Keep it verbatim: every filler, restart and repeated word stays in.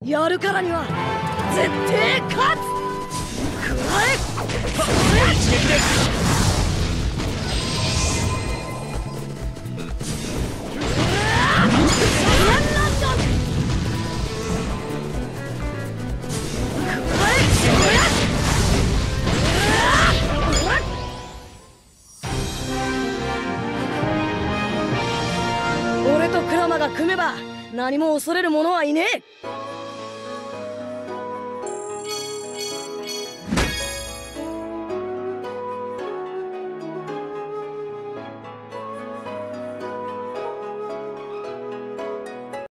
やるからには絶対勝つ。食らえ。一撃で。俺とクラマが組めば何も恐れる者はいねえ。